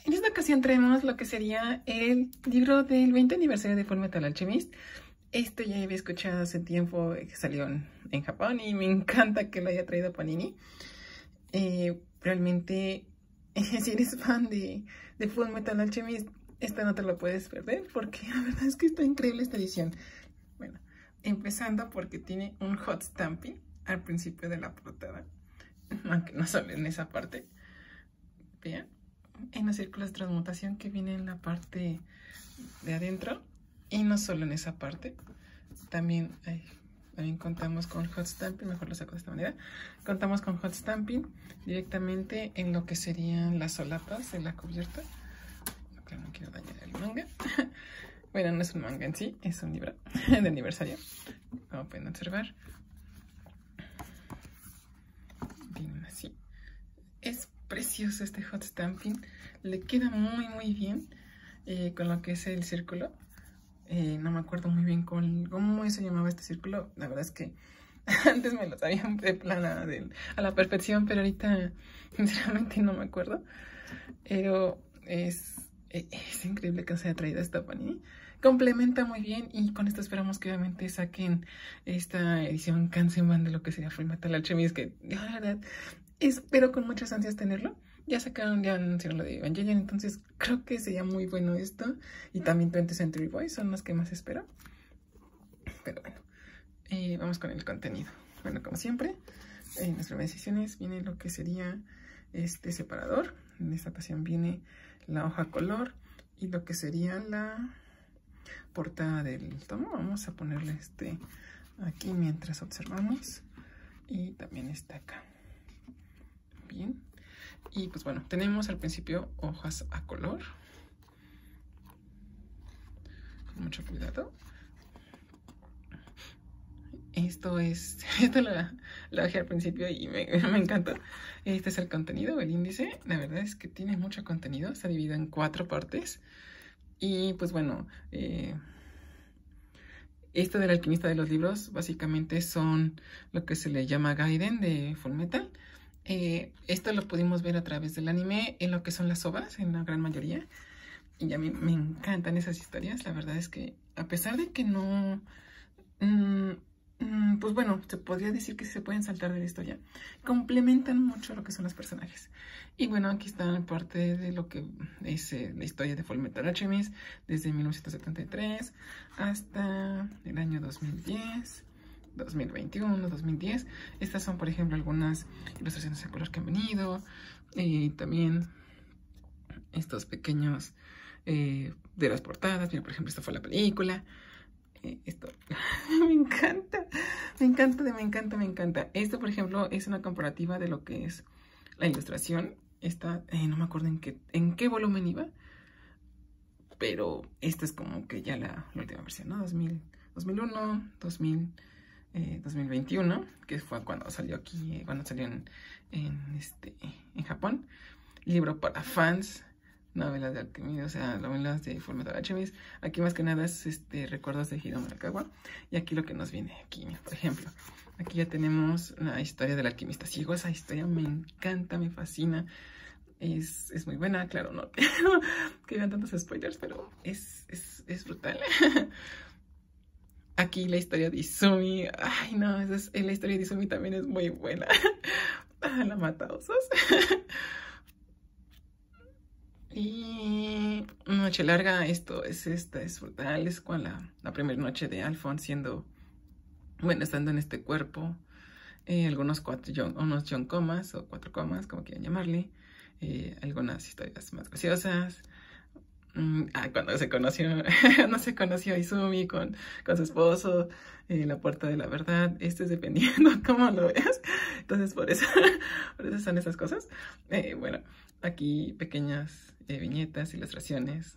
En esta ocasión traemos lo que sería el libro del 20 aniversario de Fullmetal Alchemist. Esto ya había escuchado hace tiempo que salió en Japón y me encanta que lo haya traído Panini. Realmente, si eres fan de Fullmetal Alchemist, esta no te lo puedes perder porque la verdad es que está increíble esta edición. Bueno, empezando porque tiene un hot stamping al principio de la portada, aunque no solo en esa parte. Vean, en los círculos de transmutación que viene en la parte de adentro, y no solo en esa parte, también contamos con hot stamping. Mejor lo saco de esta manera. Contamos con hot stamping directamente en lo que serían las solapas de la cubierta. Claro, no quiero dañar el manga. Bueno, no es un manga en sí, es un libro de aniversario, como pueden observar. Vienen así. Es precioso este hot stamping, le queda muy bien con lo que es el círculo. No me acuerdo muy bien cómo se llamaba este círculo. La verdad es que antes me lo sabía de plana a la perfección, pero ahorita sinceramente no me acuerdo. Pero es increíble que se haya traído esta Panini. Complementa muy bien y con esto esperamos que obviamente saquen esta edición Kanzenban de lo que sería Fullmetal Alchemist, que la verdad espero con muchas ansias tenerlo. Ya anunciaron lo de Evangelion, entonces creo que sería muy bueno esto. Y también 20th Century Boys son los que más espero. Pero bueno, vamos con el contenido. Bueno, como siempre, en las primeras ediciones viene lo que sería este separador. En esta ocasión viene la hoja color y lo que sería la portada del tomo. Vamos a ponerle aquí mientras observamos. Y también está acá. Bien. Y pues bueno, tenemos al principio hojas a color. Con mucho cuidado. Esto la bajé al principio y me encanta. Este es el contenido, el índice. La verdad es que tiene mucho contenido. Está dividido en 4 partes. Y pues bueno, esto del alquimista de los libros básicamente son lo que se le llama Gaiden de Fullmetal. Esto lo pudimos ver a través del anime en lo que son las OVAs, en la gran mayoría. Y a mí me encantan esas historias. La verdad es que a pesar de que no... pues bueno, se podría decir que se pueden saltar de la historia. Complementan mucho lo que son los personajes. Y bueno, aquí está parte de lo que es la historia de Fullmetal Alchemist desde 1973 hasta el año 2010. 2021, 2010. Estas son, por ejemplo, algunas ilustraciones a color que han venido. También estos pequeños de las portadas. Mira, por ejemplo, esta fue la película. Esto me encanta. Me encanta. Esto, por ejemplo, es una comparativa de lo que es la ilustración. Esta, no me acuerdo en qué volumen iba. Pero esta es como que ya la última versión, ¿no? 2001, 2021, que fue cuando salió aquí, cuando salió en Japón. Libro para fans, novelas de alquimia, o sea, novelas de Fullmetal Alchemist. Aquí más que nada es recuerdos de Hiro Murakawa. Y aquí lo que nos viene, aquí, por ejemplo, aquí ya tenemos la historia del alquimista ciego. Esa historia me encanta, me fascina. Es muy buena, claro, no que vean tantos spoilers, pero es brutal. Aquí la historia de Izumi. Ay, no, la historia de Izumi también es muy buena. La mata osos. Y Noche Larga, esta es brutal. Es con la primera noche de Alphonse estando en este cuerpo. Unos 4 comas o 4 comas, como quieran llamarle. Algunas historias más graciosas. Cuando se conoció, no se conoció a Izumi con su esposo, la puerta de la verdad. Esto es dependiendo cómo lo veas. Entonces, por eso son esas cosas. Bueno, aquí pequeñas viñetas, ilustraciones.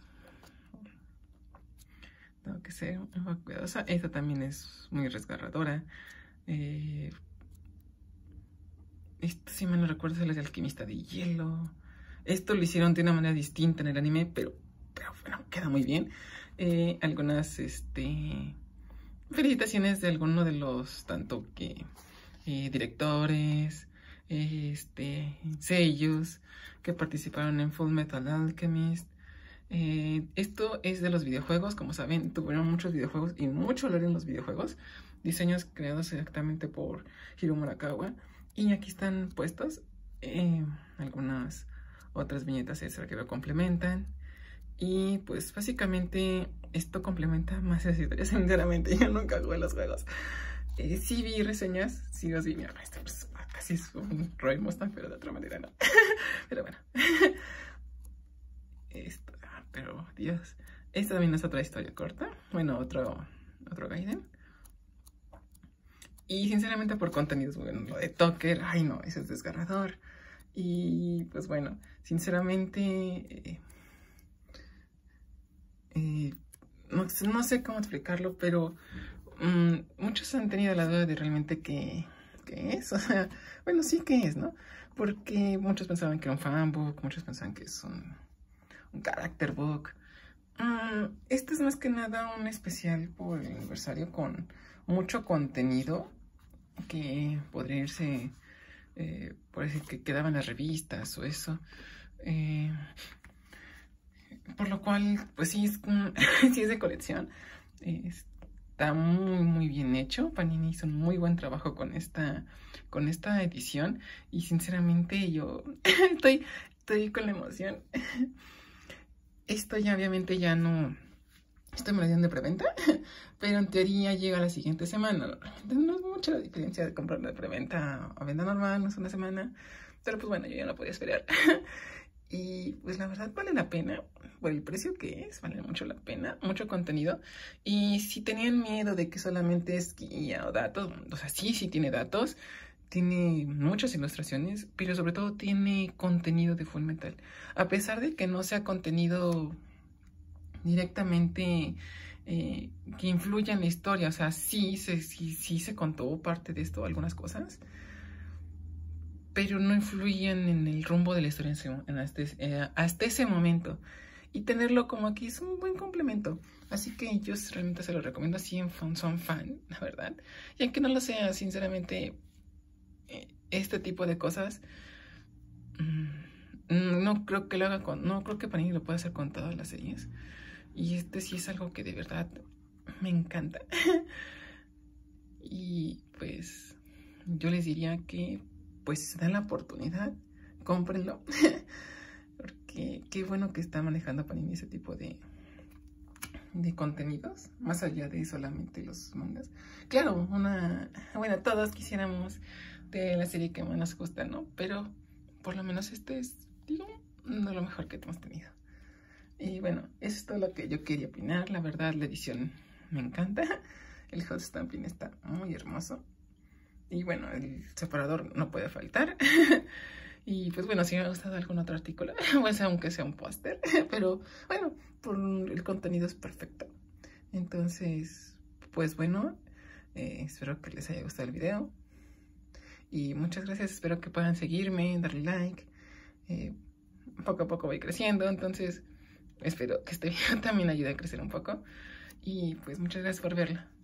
Tengo que ser un poco cuidadosa. Esta también es muy resgarradora. Esto, si me lo recuerdo, es el alquimista de hielo. Esto lo hicieron de una manera distinta en el anime, pero bueno, queda muy bien. Algunas felicitaciones de alguno de los tanto que directores, sellos que participaron en Full Metal Alchemist. Esto es de los videojuegos, como saben, tuvieron muchos videojuegos y mucho lore en los videojuegos. Diseños creados exactamente por Hiro Murakawa. Y aquí están puestos algunas otras viñetas extra que lo complementan. Y pues básicamente esto complementa más las historias. Sinceramente, yo nunca jugué los juegos. Sí vi reseñas, sí los vi. Mira, pues, casi es un Roy Mustang, pero de otra manera no. Pero bueno. Pero Dios. Esta también es otra historia corta. Bueno, otro Gaiden. Y sinceramente por contenidos, bueno, lo de Tucker, ay no, eso es desgarrador. Y pues bueno, sinceramente, no sé cómo explicarlo, pero muchos han tenido la duda de realmente qué es. O sea, bueno, sí que es, ¿no? Porque muchos pensaban que era un fanbook, muchos pensaban que es un character book. Este es más que nada un especial por el aniversario con mucho contenido que podría irse, por decir que quedaban las revistas o eso. Por lo cual, pues sí sí es de colección. Está muy bien hecho. Panini hizo un muy buen trabajo con esta edición. Y sinceramente yo estoy con la emoción. Esto ya obviamente ya no... Estoy me lo dieron de preventa, pero en teoría llega la siguiente semana. No es mucha la diferencia de comprarlo de preventa a venta normal, no es una semana. Pero pues bueno, yo ya no podía esperar. Y pues la verdad vale la pena, por el precio que es, vale mucho la pena, mucho contenido. Y si tenían miedo de que solamente es guía o datos, o sea, sí tiene datos, tiene muchas ilustraciones, pero sobre todo tiene contenido de Full Metal. A pesar de que no sea contenido directamente que influya en la historia, o sea, sí se contó parte de esto, algunas cosas, pero no influían en el rumbo de la historia hasta ese momento. Y tenerlo como aquí es un buen complemento. Así que yo realmente se lo recomiendo si son fan, la verdad. Y aunque no lo sea, sinceramente, este tipo de cosas, no creo que lo haga no creo que Panini lo pueda hacer con todas las series. Y este sí es algo que de verdad me encanta. Y pues yo les diría que pues si se dan la oportunidad, cómprenlo. Porque qué bueno que está manejando Panini ese tipo de contenidos, más allá de solamente los mangas. Claro, bueno, todos quisiéramos de la serie que más nos gusta, ¿no? Pero por lo menos este es, digo, no lo mejor que hemos tenido. Y bueno, eso es todo lo que yo quería opinar. La verdad, la edición me encanta. El hot stamping está muy hermoso. Y bueno, el separador no puede faltar. Y pues bueno, si me ha gustado algún otro artículo, pues aunque sea un póster. Pero bueno, el contenido es perfecto. Entonces, pues bueno, espero que les haya gustado el video. Y muchas gracias, espero que puedan seguirme, darle like. Poco a poco voy creciendo, entonces... Espero que este video también ayude a crecer un poco. Y pues muchas gracias por verla.